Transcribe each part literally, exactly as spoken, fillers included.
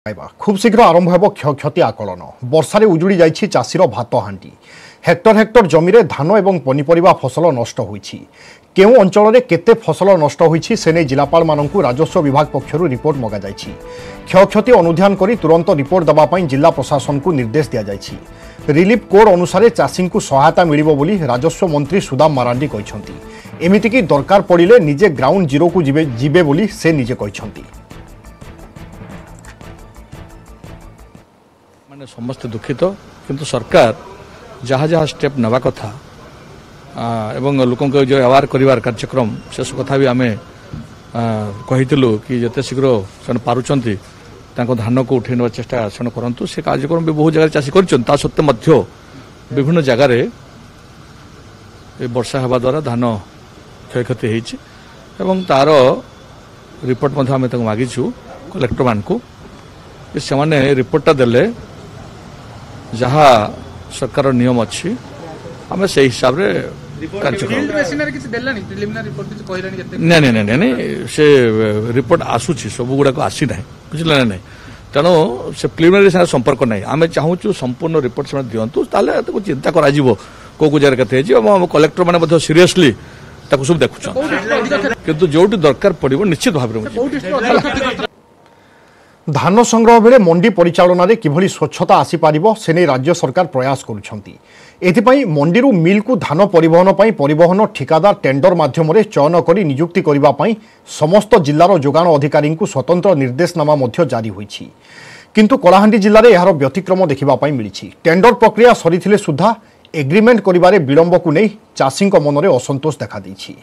खूब शीघ्र आरंभ हो क्षति आकलन वर्षारे उजुड़ी जाइछि चाषीर भात हांडी हेक्टर हेक्टर जमी रे धान एवं पनीपरिबा फसल नष्ट होइछि। केउ अंचल रे केते फसल नष्ट होइछि सेने जिलापाल माननकु राजस्व विभाग पक्षरु रिपोर्ट मगा जाइछि। क्षयक्षति अनुध्यान करी तुरंत रिपोर्ट दबा पई जिला प्रशासन को निर्देश दिया जाइछि। रिलीफ कोड अनुसार चाषी को सहायता मिलिबो बोली राजस्व मंत्री सुदाम मारांडी कहिसंती। एमिति कि दरकार पड़िले निजे ग्राउंड जीरो को जिबे जिबे बोली से निजे कहिसंती। माने समस्त दुखित किंतु सरकार जहाँ जहाँ स्टेप नवा कथा एवं लोकों को जो अवार करिवार कार्यक्रम शेष कथा भी आमे कहितलु कि जते शीघ्र से पारुचंती तांको धान को उठेन चेष्टा से करंतु से कार्यक्रम भी बहुत जगह चाषी करछन ता सत्ते मध्य विभिन्न जगह रे वर्षा हेबा द्वारा धान क्षयक्षति हेछि एवं तार रिपोर्ट मध्य आमे ताको मागिछु कलेक्टर मान को कि से माने रिपोर्टटा देले जहाँ सरकार नियम अच्छी आम से हिसाब से नहीं नहीं नहीं से रिपोर्ट आसूची सब गुड़ाक आसी ना बुझे ना तेणु से प्रिलिमिनारी संपर्क ना आम चाहूँ संपूर्ण रिपोर्ट से दिंतु चिंता करा कौ कौ जगह के कलेक्टर मैंने सीरियसली सब देखुं किंतु जो दरकार पड़ो निश्चित भाव धान संग्रह बेले मंडी परिचालन रे किभली स्वच्छता आसी पारिबो सेने राज्य सरकार प्रयास करुछंती। एथिपई मंडी मिल को धान परिवहन पई परिवहन ठिकादार टेंडर माध्यम रे चयन करी नियुक्ति करिबा पई समस्त जिल्लार जोगाण अधिकारी को स्वतंत्र निर्देशनामा मध्य जारी होईछि। किंतु कलाहांडी जिल्ला रे एहार व्यतिक्रम देखिबा पई मिलिछि। टेंडर प्रक्रिया सरीथिले सुधा एग्रीमेंट करिबारे विलंब को नै चाषीक मन रे असंतोष देखा दैछि।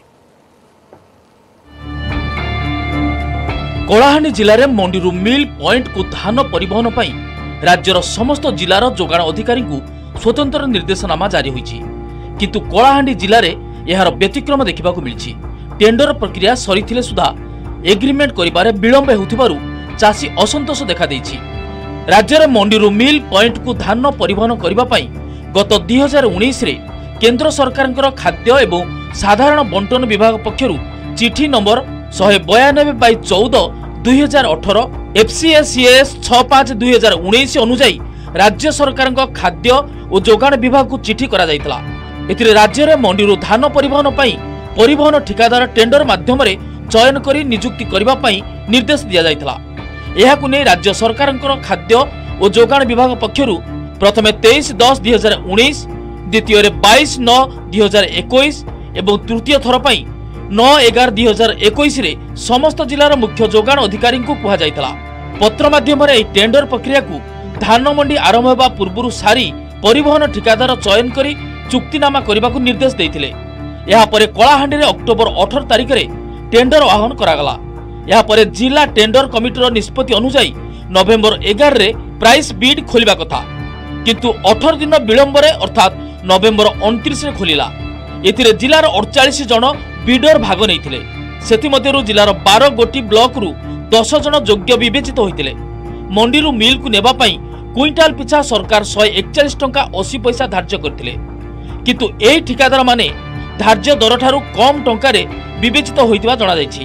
कलाहांडी जिले में मंडी मिल पॉइंट को धान परिवहन पर राज्यर समस्त जिलार जोगाण अधिकारी को स्वतंत्र निर्देशनामा जारी होईछि। किंतु कलाहांडी जिले में यार व्यतिक्रम देखा मिली। टेंडर प्रक्रिया सरीथिले सुधा एग्रीमेंट करिबारे विलंब हेउथिबारु चाषी असंतोष देखा दैछि। राज्यर मंडी मिल पॉइंट को धान परिवहन करबा पई गत दुई हजार उन्नीस रे केंद्र सरकार खाद्य एवं साधारण बंटन विभाग पक्षरु चिठी नंबर शहे बयानबे बै चौदह दुई हजार अठर एफसीएसीएस छ पांच दुई हजार उन्नीस अनुଯାयी राज्य सरकार खाद्य और जोगाण विभाग को चिठी करा जायतला। एथिरे राज्य रे मंडी धान परिवहन पई परिवहन ठिकादार टेंडर माध्यम रे चयन करी नियुक्ति करबा पई निर्देश दिया जायतला। एहाकु नै राज्य सरकार खाद्य और जोगाण विभाग पक्षरु प्रथमे तेईस दस दुई हजार उन्नीस द्वितीय रे बाईस नौ दुई हजार इक्कीस एवं तृतीय थर पई नौ एगार दुई हजार इक्कीस रे समस्त जिलार मुख्य जोगाण अधिकारी को कहा जायतला। पत्र माध्यम रे टेंडर प्रक्रिया को धान मंडी आरंभ होगा पूर्व सारी परिवहन ठिकादार चयन करी चुक्तिनामा करने को निर्देश देते। यापर कलाहांडी रे अक्टोबर अठारह तारिख रे टेंडर आह्वान करागला। यापर जिला टेंडर कमिटीर निष्पत्ति अनुसार नवेम्बर एगार रे प्राइस बीड खोलिबा कथा किंतु अठारह दिन विलंब रे अर्थात नवेम्बर उनतीस रे खोलिला। एथिरे जिलार अड़तालीस जन बिडर भाग नैथिले। सेति मध्यरु जिलार बारह गोटी ब्लॉक रु दस जन योग्य विवेचित होइतिले। मंडी रु मिल को नेबा पई क्विंटाल पिछा सरकार एक सौ इकतालीस टंका अस्सी पैसा धार्य करथिले किंतु एही ठिकादार माने धार्य दर ठारू कम टंका रे विवेचित होइतिबा जणा जायछि।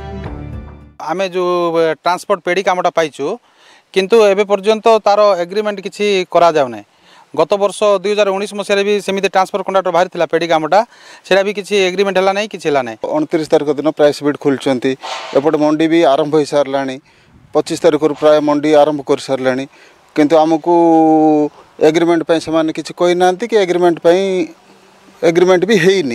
आमे जो ट्रांसपोर्ट पेडी कामटा पाइछु किंतु एबे पर्यंत तार एग्रीमेंट किछि करा जाउ नै। गत वर्ष दुई हजार उन्नीस मसीह भी सेमती ट्रांसफर कंडक्टर बाहरी था पेडी कामटा से भी किसी एग्रीमेंट है ना कि उनतीस तारीख दिन प्राइस बीड खोलुंट एपटे मंडी भी आरंभ हो सारा पच्चीस तारीख प्राय मंडी आरंभ कर सारा किंतु आमको एग्रीमेंट पे से किसी कही ना कि एग्रीमेंट पे एग्रीमेंट भी है।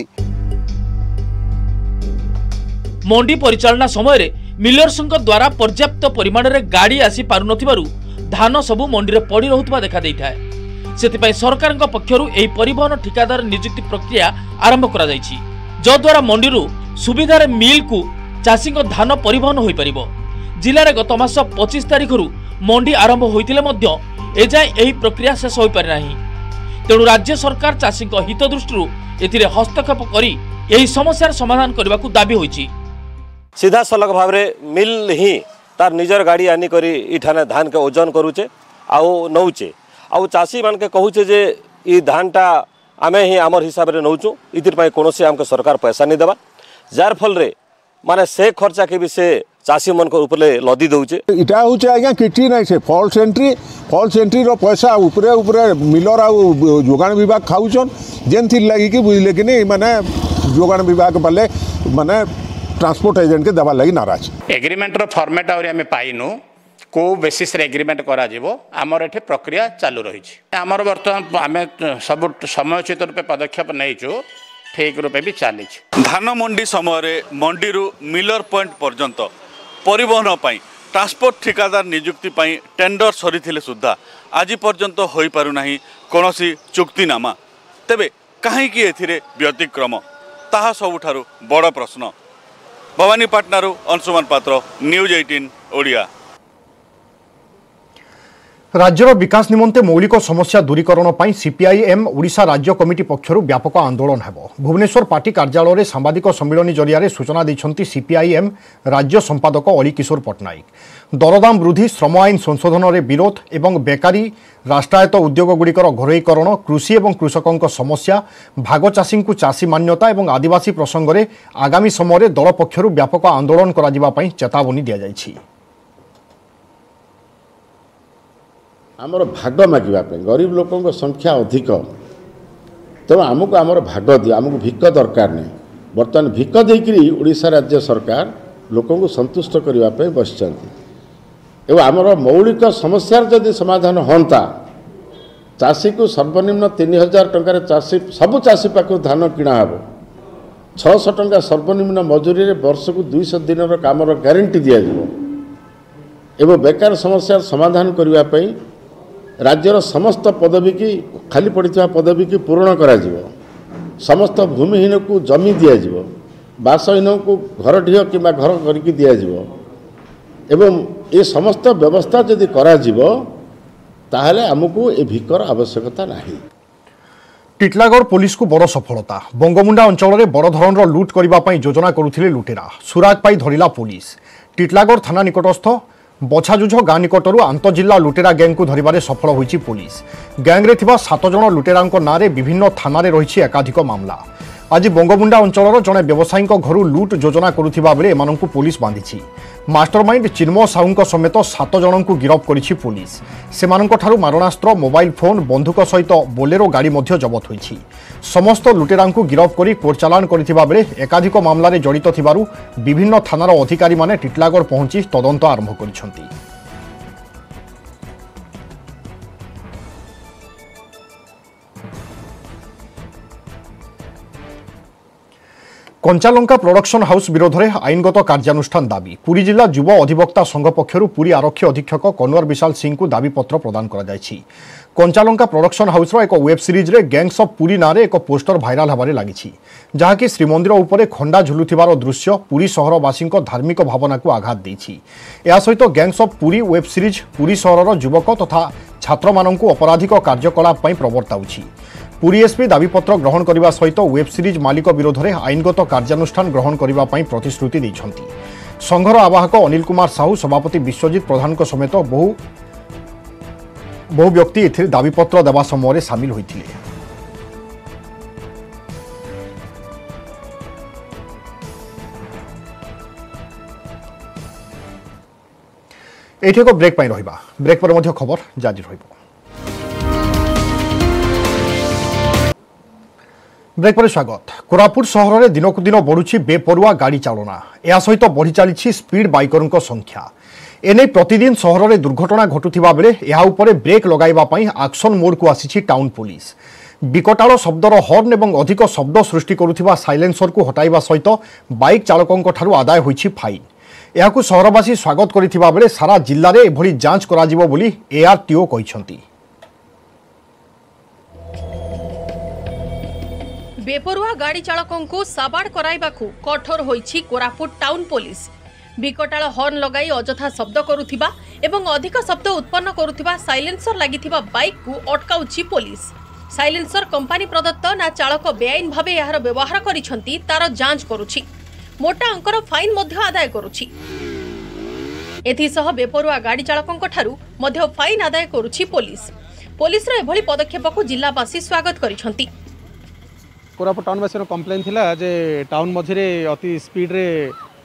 मंडी परिचालना समय मिलर्स द्वारा पर्याप्त परिमाण में गाड़ी आसी पारु नथिबारु धान सबु मंडी रे पड़ी रहुतबा देखा दैथाय। सेतिपई सरकार पक्षरु एही परिवहन ठिकादार नियुक्ति प्रक्रिया आरंभ करा जायछि जद्वारा मंडीरु सुविधार मिल को चाषी धान परिवहन हो पारिबो। जिले में गत मास पच्चीस तारिख रु मंडी आरंभ होइतिले मध्य एजाय एही प्रक्रिया शेष हो पारि नाही। तेणु राज्य सरकार चाषी हित दृष्टि एथिरे हस्तक्षेप करी एही समस्यार समाधान करबा को दाबी होइछि। सीधा सलग भाव मिल ही तार निजर गाड़ी आनी करी इठाने धान के ओजन करूचे आउ नौचे आउ चाषी मान के कहूचे जे ई धानटा आमे ही आमर हिसाब रे नौचु इतिर पई कोनोसी हमके सरकार पैसा नहीं देबा जार फल रे माने से खर्चा के भी से चाषी मन उपरे लदी दौचे। इटा हूँ आज्ञा किटी ना से फल्स एंट्री फल्स एंट्री पैसा उपरे उपरे मिलर आ जोगाण विभाग खाऊन जेन थी लगी कि बुझले कि नहीं माने जोगाण विभाग वाले माने ट्रांसपोर्ट एजेंट के दबा लगी नाराज। एग्रीमेंट रो फॉर्मेट आउरी हमें पाइनु को बेसिस रे एग्रीमेंट करा जिवो हमर एठी प्रक्रिया चालू रही छी। हमर वर्तमान आमे सब समयोचित रूपे पदक्षेप नैचु ठीक रूपे भी चली। धान मंडी समय मंडी रु मिलर पॉइंट पर्यंत परिवहन पाई ट्रांसपोर्ट ठिकादार नियुक्ति पाई टेंडर सरी सुधा आज पर्यंत हो पारु नाही कोनोसी चुक्तिनामा। तेबे कहीं एथिरे व्यतिक्रम ताहा सबुठारु बड़ प्रश्न। भवानीपाटनारू अंशुमान पात्र, न्यूज अठारह ओडिया। राज्यर विकास निमंते मौलिक समस्या दूरीकरण पर सीपीआईएम ओडिशा राज्य कमिटी पक्षरु व्यापक आंदोलन हेबो। भुवनेश्वर पार्टी कार्यालय में सांबादिक सम्मेलन जरिया सूचना दैछंती सीपीआईएम राज्य संपादक अली किशोर पट्टनायक। दरदाम वृद्धि, श्रम आईन संशोधन में विरोध एवं बेकारी, राष्ट्रायत्त उद्योगगुड़िकर घरोईकरण, कृषि और कृषकों समस्या, भाग चाषी को चाषी मान्यता और आदिवासी प्रसंग में आगामी समय दल पक्षरु व्यापक आंदोलन करा चेतावनी दि जाइछि। आमर भाग मागे गरीब लोकों संख्या अधिक तेणु आमको आमर भाग दिए आमको भिक दरकार नहीं। बर्तमान भिक देकरी ओडिशा राज्य सरकार लोकों को संतुष्ट करने बस आमर मौलिक समस्या जदि समाधान होता चाषी को सर्वनिम्न तीन हजार टकर चाषी सबू चाषी पाखु धान किणा हे छःश टंका सर्वनिम्न मजूरी वर्ष को दुईश दिन काम गारंटी दि एवं बेकार समस्या समाधान करने राज्यर समस्त पदवी की खाली पड़ा पदवी की पूरण करा समस्त भूमिहीन को जमी दिज्व बासहीन को घर ढीह कि घर करके दिज्व एवं ये समस्त व्यवस्था जदि करा ताहले आमको ए भिकर आवश्यकता नहीं। टिटलागढ़ पुलिस को बड़ सफलता। बंगमुंडा अंचल में बड़ धरण लुट करने योजना करुथिले लुटेरा सुराग पाई धरिला पुलिस। टिटलागढ़ थाना निकटस्थ बछाजुझ गाँ निकटरू आंतजिल्ला लुटेरा गैंग को धरिबारे सफल होईछि पुलिस। गैंग रे थिबा सात जण लुटेरांको नारे विभिन्न थाना रे रहिछि एकाधिक मामला। आज बंगमुंडा अंचलर जड़े व्यवसायी घर लुट योजना करुथिबा बेले एमानंकु पुलिस बांधिछि। मास्टरमाइंड चिन्मय साहू समेत सात जन को गिरफ करिछि पुलिस। सेमानंको ठारु मारणास्त्र, मोबाइल फोन, बंधुक सहित बोलेरो गाड़ी मध्य जबत होईछि। समस्त लुटेरांकु गिरफ करी कोर्ट चालान करिथिबा बेले एकाधिक मामला रे जड़ित थिबारु विभिन्न थानार अधिकारी माने टिटलागढ़ पहुंची तदंत आरंभ करिसंती। कंचालंका प्रोडक्शन हाउस विरोध में आईनगत कार्यानुष्ठान दाबी। पुरी जिला युव अधिवक्ता संघ पक्षरु पुरी आरक्षी अधीक्षक कन्वर विशाल सिंह को दाबीपत्र प्रदान करा जायछि। कंचालंका प्रोडक्शन हाउस एक वेब सीरीज रे गैंग्स ऑफ पुरी नारे एक पोस्टर भाइराल होबारे लागिछि जहाँकि श्रीमंदिर उपरे खंडा झुलुथिबार दृश्य पुरी सहरवासी धार्मिक भावना को आघात देछि। या सहित gangs of Puri web series Puri सहरर युवक तथा छात्र माननकु अपराधिक कार्यकलाप पई प्रवर्ताउछि। पुरी एसपी दाबीपत्र ग्रहण करने सहित वेब सीरीज मालिक विरोध में आईनगत कार्यानुष्ठान ग्रहण करने प्रतिश्रुति देइछंती। संघर आवाहक अनिल कुमार साहू, सभापति विश्वजित प्रधान समेत बहु बहु व्यक्ति एथिरे दाबीपत्र देवा समय सामिल होइथिले। एठी एक ब्रेक पाई रहिबा। ब्रेक पर मध्य खबर जारी रहिबो। ब्रेक पर स्वागत। कोरापुट सहर में दिनकू दिन बढ़ुछि बेपरुआ गाड़ी चालना। या सहित बढ़ी चली स्पीड बाइकर संख्या। एने प्रतिदिन सहर में दुर्घटना घटुथिबा बेले या उपरे ब्रेक लगाइबा पई एक्शन मोड को आसीछि टाउन पुलिस। विकटाल शब्दर हर्न एवं अधिक शब्द सृष्टि करुथिबा साइलेंसर को हटाइबा सहित बाइक चालकों ठारु आदाय होइछि फाइन। याकु सहरवासी स्वागत करिथिबा बेले सारा जिल्ला रे एभली जांच कराजिबो बोली एआरटीओ कहिसंती। बेपरुआ गाड़ी चालकों को साबाड़ कराइबाकू कठोर होइछि कोरापुट टाउन पुलिस। विकटाल हर्न लगाई अजथा शब्द करुथिबा एवं अधिक शब्द उत्पन्न करुथिबा साइलेंसर लागिथिबा बाइक को अटकाउछि पुलिस। साइलेंसर कंपनी प्रदत्त ना चालक बेआईन भावे यार व्यवहार करिसंती तार जांच करुछि। मोटा अंकर फाइन मध्य आदाय करुछि। एथिसह बेपरुआ गाड़ी चालकों ठारू मध्य फाइन आदाय करुछि पुलिस। पुलिस रो एभली पदक्षेप को जिल्लावासी स्वागत करिसंती। कोरापुट टाउनवासी कम्प्लेन थिला जे टाउन मझे अति स्पीड रे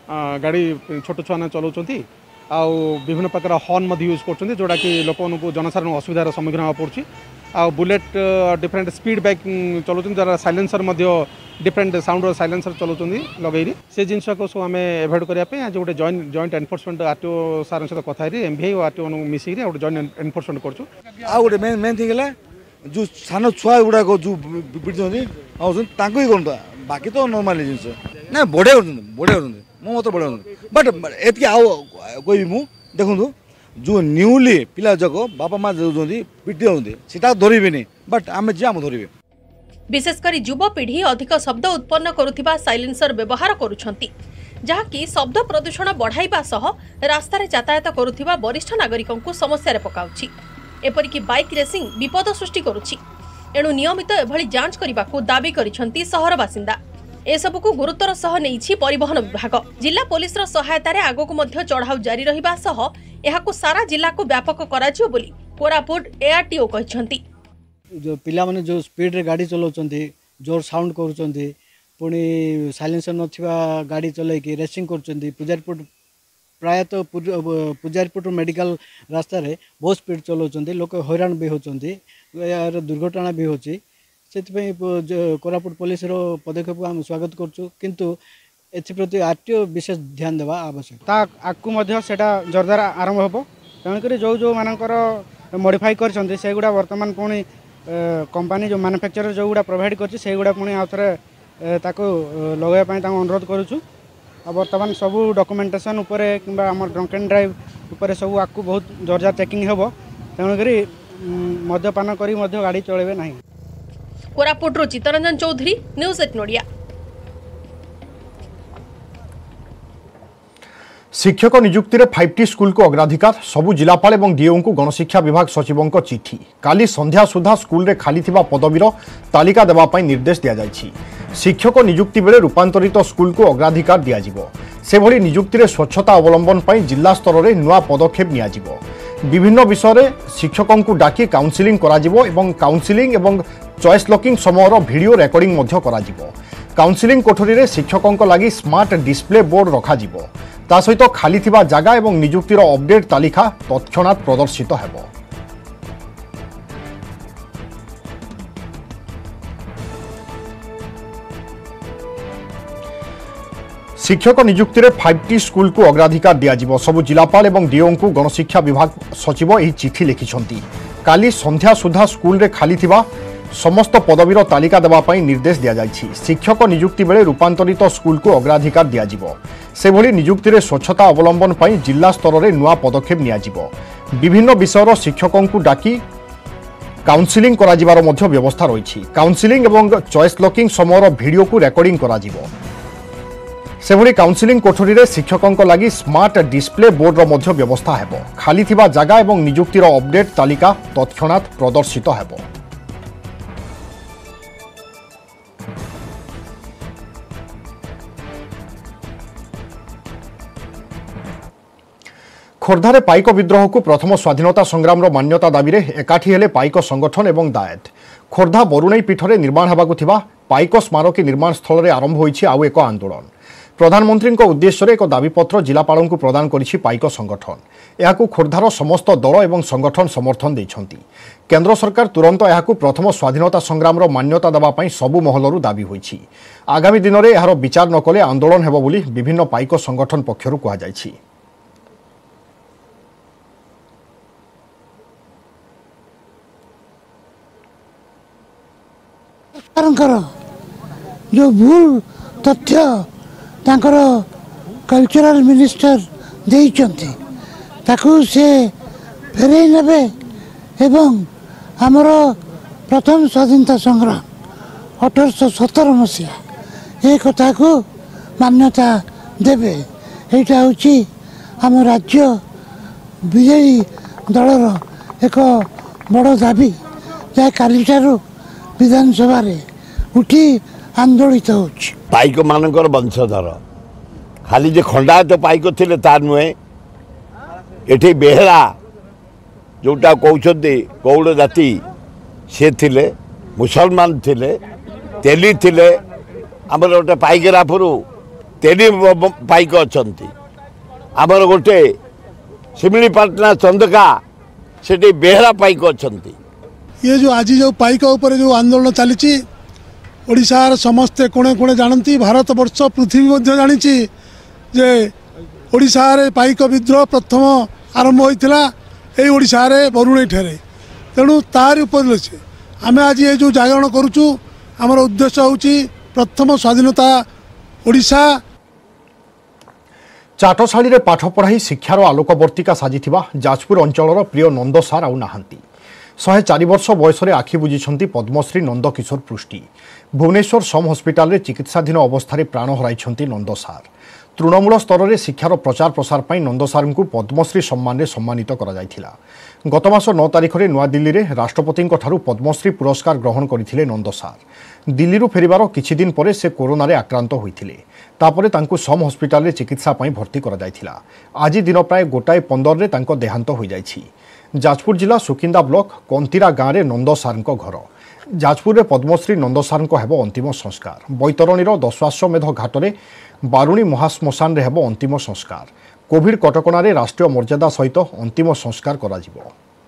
गाड़ी छोट छुआ चलाउछन्ती आउ विभिन्न प्रकार हॉर्न यूज कर जोटा कि लोक जनसाधारण असुविधार सम्मुखीन होगा पड़ुछि आ बुलेट डिफरेंट स्पीड बाइक चलाउछन्ती जरा साइलेंसर डिफरेंट साउंड साइलेंसर चलाउछन्ती लगेरी से जिनस को सब आम एभोड करने आज गोटे जॉइंट जॉइंट एनफोर्समेंट आरटीओ सार सहित कथा एमभीआई और आरटीओ मिसिक गोटे जॉइंट एनफोर्समेंट करछु आ गोटे मेन मेन थिंग है जो सान छुआ गुड़ा जो पिटुछन्ती आउछन् ही करता बाकी तो नॉर्मल जिनस ना बढ़िया बढ़िया मो मत बढ़िया बट एति आउ कोई मु देखु जो न्यूली पिला जग बापा माँ दौरान पिटी दौरान सीटा धरबे बट आम जी आम धरबे विशेषकर युवपीढ़ी अधिक शब्द उत्पन्न करुथिबा साइलेंसर व्यवहार करुछन्ती जहाँकि शब्द प्रदूषण बढ़ाइबा सह रास्तार यातायात करुथिबा वरिष्ठ नागरिकंकु समस्या पकाउछि एपरिक बाइक रेसिंग विपद सृष्टि करुछि एणु नियमित एभଳି जांच करबाकू दाबी करिसंती सहर बासिंदा एसबुकू गुरुतर सह नेइछि परिवहन विभाग जिला पुलिस रो सहायतारे आगोकू मध्य चढ़ाऊ जारी रहिबा सह एहाकू सारा जिला को व्यापक कराजियो बोली कोरापुट एआरटीओ कहिसंती जो पिला माने जो स्पीड रे गाड़ी चलाउछन्ती जोर साउंड करूछन्ती पुणी साइलेंसर नथिबा गाड़ी चलै कि रेसिंग करूछन्ती पुजारीपुर प्रायतः पुजारीपुर मेडिकल रास्ता रे बहुत स्पीड चलाउछन्ती लोक हैरान भी होछन्ती यार दुर्घटना भी होछि से कोरापुट पुलिस रो पदक्षेप आम स्वागत करछु किंतु एप्रति आरटीओ विशेष ध्यान देवा आवश्यक आगू जोरदार आरंभ हम तेणुक जो जो मानकर मॉडिफाई कर से गुड़ा वर्तमान पुणी कंपनी जो मैन्युफैक्चरर जो गुड़ा प्रोवाइड कर गुड़ा पुणी आउ थे लगाइबा अनुरोध करुछु वर्तमान सबू डॉक्यूमेंटेशन उपरे किंबा आम ड्रंक एंड ड्राइव उपरे सब आगू बहुत जोरदार चेकिंग हेबो तेणुक मद्यपान करी मध्य गाड़ी चलेबे नहीं। कोरापुट चित्तरंजन चौधरी न्यूज एट नोडिया। शिक्षक नियुक्ति रे फाइव टी स्कूल को अग्राधिकार सबु जिलापाल एवं डीओ को गणशिक्षा विभाग सचिवों को चिठी काली संध्या सुधा स्कूल रे खाली थिबा पदवीर तालिका देवा पई निर्देश दिया जायछि। शिक्षक नियुक्ति बेले रूपांतरित स्कूल को अग्राधिकार दिया जिवो से भली नियुक्ति रे स्वच्छता अवलंबन पई जिला स्तर रे नुआ पदक्षेप निया जिवो विभिन्न विषय रे शिक्षकों को डाकी काउंसिलिंग करा जिवो एवं काउंसिलिंग एवं चॉइस लॉकिंग समयର वीडियो रेकर्डिंग मध्य करा जिवो काउंसिलिंग कोठरी रे शिक्षकों को लागि स्मार्ट डिस्प्ले बोर्ड रखा जिवो ता सहित खाली थिबा जागा एवं नियुक्तिर अपडेट तालिका तत्क्षणात प्रदर्शित हेबो। शिक्षक नियुक्ति रे फाइव टी स्कूल को अग्राधिकार दिया जिवो सबु जिलापाल एवं डीओ को गणशिक्षा विभाग सचिव एही चिठी लिखिछंती काली संध्या सुधा स्कूल रे खाली थिबा समस्त पदवीर तालिका देवा पई निर्देश दिया जायछि। शिक्षक नियुक्ति बेले रूपांतरित स्कूल को अग्राधिकार दिया जिवो से भली नियुक्ति रे स्वच्छता अवलंबन पई जिला स्तर रे नुआ पदक्षेप निया जिवो विभिन्न विषयर शिक्षकों को डाकी काउंसिलिंग करा जिवार मध्य व्यवस्था रहिछि काउंसिलिंग एवं चॉइस लॉकिंग समयର वीडियो को रेकर्डिंग करा जिवो से भली काउंसिलिंग कोठरी रे शिक्षकों को लागि स्मार्ट डिस्प्ले बोर्ड रो मध्य व्यवस्था हेबो खाली थिबा जागा एवं नियुक्तिर अपडेट तालिका तत्क्षणात प्रदर्शित हेबो। खोर्धारे पाइक विद्रोह को प्रथम स्वाधीनता संग्राम मान्यता दाबी एकाठी हेले पाइक संगठन एवं दायत खोर्धा बरुणई पीठरे निर्माण होगाकु थिबा पाइक स्मारकी निर्माण स्थल आरंभ होईछि आउ एक आंदोलन प्रधानमंत्री उद्देश्य एक दाबीपत्र जिलापाल को प्रदान करिछि पाइक संगठन यहाकू खोर्धार समस्त दल एवं संगठन समर्थन देइछन्ति केंद्र सरकार तुरंत यहाकू प्रथम स्वाधीनता संग्राम मान्यता देवा पई सबु महलरु दाबी होईछि आगामी दिन में यार विचार नकले आंदोलन हेबो बोली विभिन्न पाइक संगठन पक्षरु कहा जायछि। जो भूल तथ्य तांकर कल्चरल मिनिस्टर देइचंती ताकू से फेरई नेबे एवं आमर प्रथम स्वाधीनता संग्राम अठरश सतर मसीहा ये कथा को मान्यता देवे यहाँ हूँ आम राज्य विजेडी दलर एक बड़ दाबी जहाँ काली ठारू विधानसभा रे उठी आंदोलित हो पाइक मानकर वंशधर खाली जे खंडायत पाइक थिले तार नुहे एठी बेहरा जोटा कहते गौड़ जाति से थिले मुसलमान थिले तेली थिले आमर गोटे पाइकरापुर तेरी पाइक अच्छा आमर गोटे शिमिलीपाटना चंदका से बेहरा पाइक अच्छा। ये जो आज जो पाइक ऊपर जो आंदोलन चली ओडिशार समस्ते कोणे कोणे जानती भारत वर्ष पृथ्वी जानी जे ओडिशार पाइक विद्रोह प्रथम आरंभ होता है ओडिशार बरुणई ठारे तेणु तार उपर आम आज ये जो जागरण करुचु आमर उद्देश्य हूँ प्रथम स्वाधीनता ओडिशा। चाटशाड़ी पाठ पढ़ाई शिक्षार आलोकवर्तिका साजिथिबा जाजपुर अंचलर प्रिय नंद सार आउ नाहांती। शहे चार वर्ष बयस आखि बुझी पद्मश्री नंदकिशोर पृष्टि। भुवनेश्वर सम हस्पिटाल चिकित्साधीन अवस्था प्राण हराई नंद सार। तृणमूल स्तर में शिक्षार प्रचार प्रसार पर नंद सार को पद्मश्री सम्मान सम्मानित करा जायथिला। गत मास नौ तारिख में नुआदिल्ली में राष्ट्रपति पद्मश्री पुरस्कार ग्रहण करथिले नंद सार। दिल्ली फेरिबार किछि दिन परे से कोरोना रे आक्रांत होइथिले। तापरे तांकु सम हस्पिटाल रे चिकित्सा पई भर्ती करा जायथिला। आज दिन प्राय गोटाए पंदर रे तांको देहांत होई जायछि। जाजपुर जिला सुकिंदा ब्लॉक कंतीरा गाँव में नंद सार घर। जाजपुर में पद्मश्री नंद सार हेब अंतिम संस्कार। बैतरणीर दशाश्वमेध घाट में बारुणी महाश्मशान हेब अंतिम संस्कार। कोविड कटकणा राष्ट्रीय मर्यादा सहित अंतिम संस्कार करा जिवो।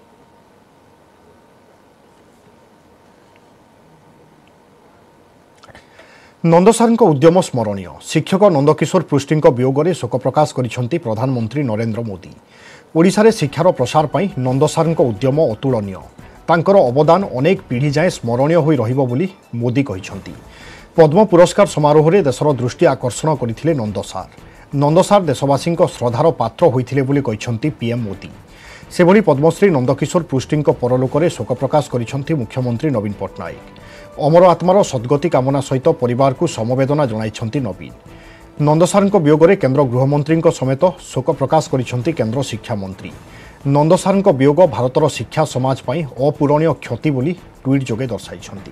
नंद सार उद्यम स्मरणीय। शिक्षक नंदकिशोर पृष्टि वियोग में शोक प्रकाश करिसेंति प्रधानमंत्री नरेंद्र मोदी। ओडिशा रे शिक्षार प्रसार पई नंद सार उद्यम अतुलनीय। तांकर अवदान अनेक पीढ़ी जाए स्मरणीय होई रहिबो बोली मोदी कहिसेंति। पद्म पुरस्कार समारोह में देशर दृष्टि आकर्षण करथिले नंद सार। नंद सार देशवासी श्रद्धार पात्र होइथिले बोली कहिसेंति पीएम मोदी। सेभली पद्मश्री नंदकिशोर पृष्टि परलोक में शोक प्रकाश करिसेंति मुख्यमंत्री नवीन पट्टनायक। अमर आत्मार सद्गति कामना सहित परिवार को समवेदना जणाइछंति नवीन। नंद सार वियोग में केन्द्र गृहमंत्री समेत शोक प्रकाश करिसेंति केन्द्र शिक्षा मंत्री। नंद सार वियोग भारतर शिक्षा समाज पई अपूरणीय क्षति बोली ट्वीट जोगे दर्शाइछंति।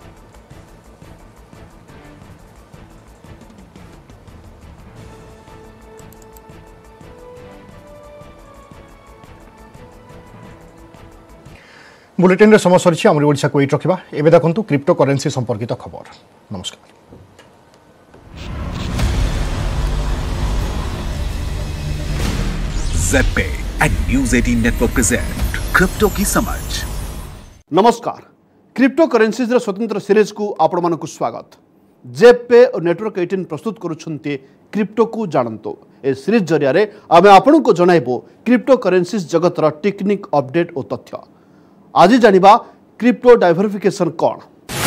बुलेटिन रे समय सरी आमरी ओडिशा को एट रखा। एबे देखंतु क्रिप्टो करेन्सी संपर्कित खबर। नमस्कार। ज़ेडपे एंड न्यूज़ अठारह नेटवर्क प्रेजेंट क्रिप्टो की समझ। नमस्कार। क्रिप्टो करेन्सीज रे स्वतंत्र सीरीज को आपण मानकु स्वागत। ज़ेडपे और नेटवर्क अठारह प्रस्तुत करूछन्ते क्रिप्टो को जानंतो। ए सीरीज जरिया रे आमे आपण को जणाइबो क्रिप्टो करेन्सीज जगतर टेक्निक अपडेट और तथ्य। आज जानिबा क्रिप्टो डाइवर्सिफिकेशन कौन।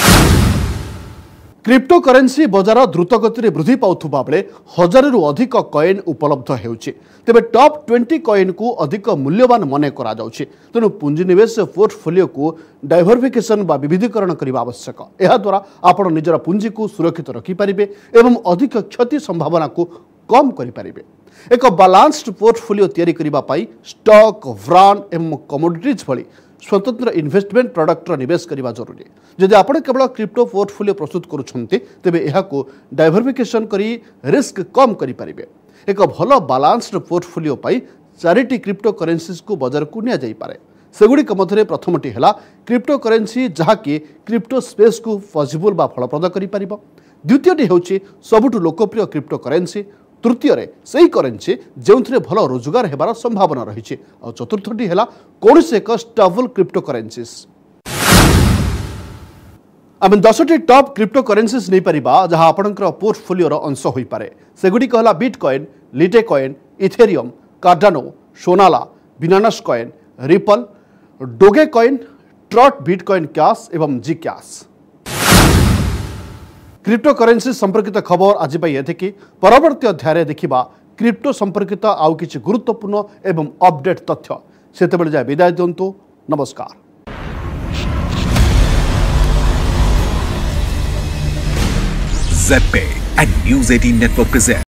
क्रिप्टो करेन्सी बजार द्रुत गति वृद्धि पाउथुबा बेले हजार रु अधिक कॉइन उपलब्ध हेउछि। तेबे टॉप बीस कॉइन को अधिक मूल्यवान मने करा जाउछि। तेणु पुंजीनिवेश पोर्टफोलियो को डाइवर्सिफिकेशन बा विविधीकरण करबा आवश्यक। एहा द्वारा आपण निजर पुंजी को सुरक्षित रखि परिबे एवं अधिक क्षति संभावना को कम करि परिबे। एक बैलेंस्ड पोर्टफोलियो तैयारी करबा पई स्टॉक, ब्रांड एवं कमोडिटीज भली स्वतंत्र इन्वेस्टमेंट प्रोडक्टर निवेश करने जरूरी। जदि आप केवल क्रिप्टो पोर्टफोलियो प्रस्तुत करुछन्ते तेबे एहाको डाइवर्सिफिकेशन करी रिस्क कम करि परिबे। एक भल बैलेंस्ड पोर्टफोलियो पाई चारिटी क्रिप्टो करेन्सीज को बाजार को निया जाई पारे। सेगुड़िक मध्य प्रथमटी है क्रिप्टो करेन्सी जहाँकि क्रिप्टो स्पेस को पॉसिबल बा फलप्रद करि परिबो। द्वितीयटी हेउछि सबुठु लोकप्रिय क्रिप्टो करेन्सी। तृतीय से ही करेन्सी जो भल रोजगार होबार संभावना रही। और चतुर्थटी है कौन से एक स्टेबल क्रिप्टो करेन्सीज। आम दसटी टॉप क्रिप्टो करेन्सीज नहीं पारिबा जहाँ आपणकर पोर्टफोलियोर अंश हो पारे। सेगुड़िक है बिटकॉइन, लिटेकॉइन, इथेरियम, कार्डानो, सोनाला, Binance coin, Ripple, Doge coin, Tron Bitcoin cash एवं जी कैश। क्रिप्टो करेन्सी संपर्कित खबर आज एतिकी। परवर्ती अध्याय देखिबा क्रिप्टो संपर्कित आउ किछि गुरुत्वपूर्ण एवं अपडेट तथ्य। सेतेबेले जाय विदाय दियंतु। नमस्कार। ज़ेडपे एंड न्यूज़ अठारह नेटवर्क प्रेजेंट